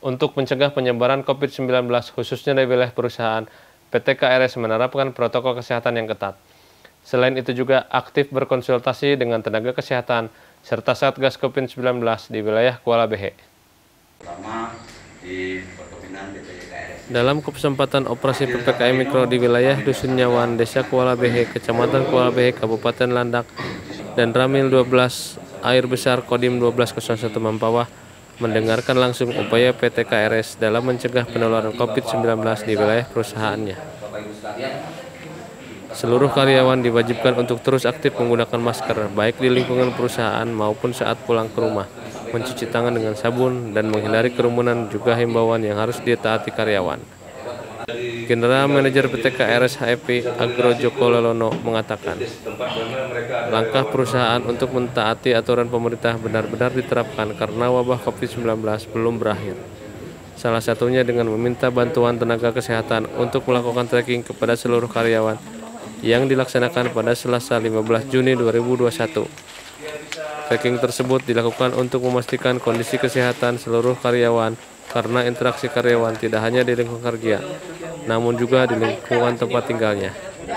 Untuk mencegah penyebaran COVID-19 khususnya di wilayah perusahaan, PT KRS menerapkan protokol kesehatan yang ketat. Selain itu juga aktif berkonsultasi dengan tenaga kesehatan serta Satgas COVID-19 di wilayah Kuala Behe. Dalam kesempatan operasi PPKM Mikro di wilayah Dusun Nyawan, Desa Kuala Behe, Kecamatan Kuala Behe, Kabupaten Landak, dan Ramil 12 Air Besar Kodim 1201 Mempawah, mendengarkan langsung upaya PT KRS dalam mencegah penularan COVID-19 di wilayah perusahaannya. Seluruh karyawan diwajibkan untuk terus aktif menggunakan masker, baik di lingkungan perusahaan maupun saat pulang ke rumah, mencuci tangan dengan sabun, dan menghindari kerumunan juga himbauan yang harus ditaati karyawan. General Manager PT KRS HFP Agro Joko Lelono mengatakan, langkah perusahaan untuk mentaati aturan pemerintah benar-benar diterapkan karena wabah COVID-19 belum berakhir. Salah satunya dengan meminta bantuan tenaga kesehatan untuk melakukan tracking kepada seluruh karyawan yang dilaksanakan pada Selasa 15 Juni 2021. Tracking tersebut dilakukan untuk memastikan kondisi kesehatan seluruh karyawan karena interaksi karyawan tidak hanya di lingkungan kerja, namun juga di lingkungan tempat tinggalnya.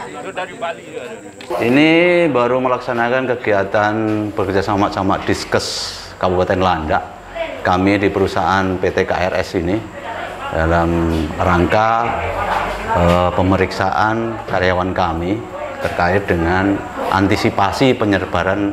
Ini baru melaksanakan kegiatan bekerjasama sama Diskes Kabupaten Landak. Kami di perusahaan PT KRS ini dalam rangka pemeriksaan karyawan kami terkait dengan antisipasi penyebaran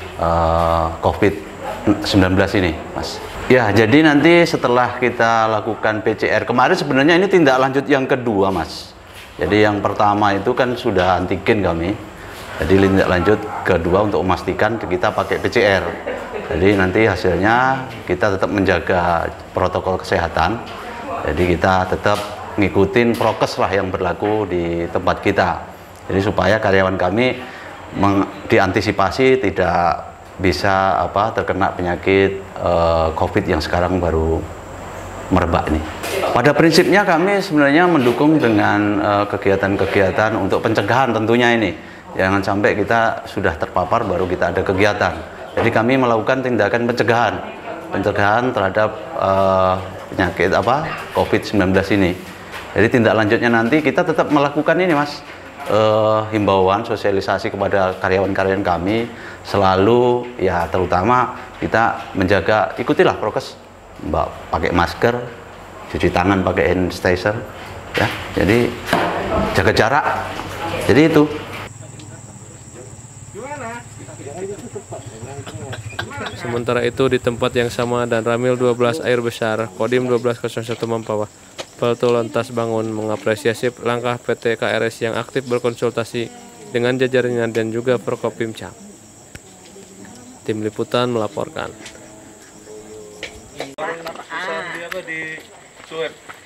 COVID-19 ini, Mas. Ya, jadi nanti setelah kita lakukan PCR, kemarin sebenarnya ini tindak lanjut yang kedua, Mas. Jadi yang pertama itu kan sudah antigen kami. Jadi tindak lanjut kedua untuk memastikan kita pakai PCR. Jadi nanti hasilnya kita tetap menjaga protokol kesehatan. Jadi kita tetap ngikutin prokes lah yang berlaku di tempat kita. Jadi supaya karyawan kami diantisipasi tidak bisa terkena penyakit COVID yang sekarang baru merebak ini. Pada prinsipnya kami sebenarnya mendukung dengan kegiatan-kegiatan untuk pencegahan tentunya ini. Jangan sampai kita sudah terpapar baru kita ada kegiatan. Jadi kami melakukan tindakan pencegahan terhadap penyakit COVID-19 ini. Jadi tindak lanjutnya nanti kita tetap melakukan ini, Mas, himbauan sosialisasi kepada karyawan-karyawan kami selalu, ya terutama kita menjaga, ikutilah prokes, pakai masker, cuci tangan pakai hand sanitizer, ya. Jadi jaga jarak. Jadi itu. Sementara itu di tempat yang sama dan Ramil 12 Air Besar Kodim 1201 Mempawah, Peltu Lantas Bangun mengapresiasi langkah PT KRS yang aktif berkonsultasi dengan jajarannya dan juga Forkopimcam. Tim Liputan melaporkan.